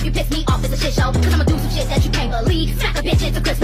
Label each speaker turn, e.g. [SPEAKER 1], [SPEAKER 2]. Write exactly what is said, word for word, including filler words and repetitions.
[SPEAKER 1] You piss me off, it's a shit show. Cause I'ma do some shit that you can't believe. Smack a bitch into Christmas.